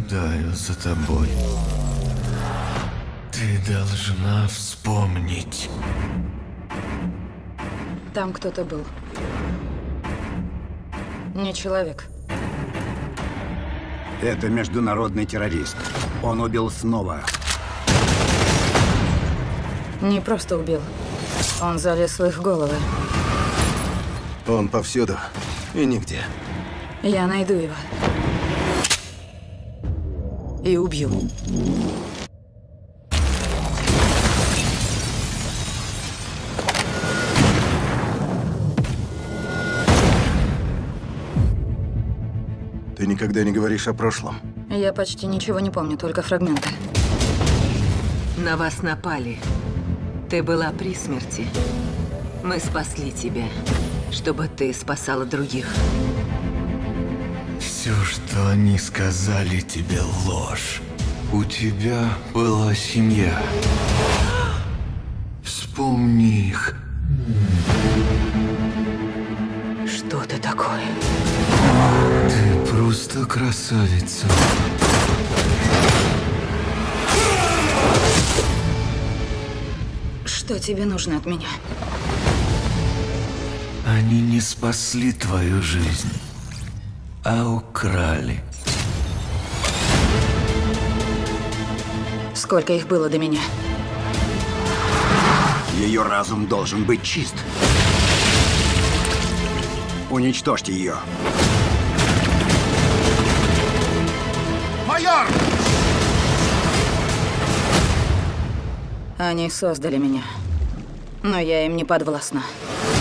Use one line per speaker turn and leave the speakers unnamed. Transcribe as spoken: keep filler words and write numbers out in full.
наблюдаю за тобой. Ты должна вспомнить.
Там кто-то был. Не человек.
Это международный террорист. Он убил снова.
Не просто убил. Он залез в их головы.
Он повсюду и нигде.
Я найду его. И убью.
Ты никогда не говоришь о прошлом.
Я почти ничего не помню, только фрагменты.
На вас напали. Ты была при смерти. Мы спасли тебя, чтобы ты спасала других.
Все, что они сказали тебе, ложь. У тебя была семья. Вспомни их.
Что ты такое?
Ты просто красавица.
Что тебе нужно от меня?
Они не спасли твою жизнь, а украли.
Сколько их было до меня?
Ее разум должен быть чист. Уничтожьте ее. Майор!
Они создали меня, но я им не подвластна.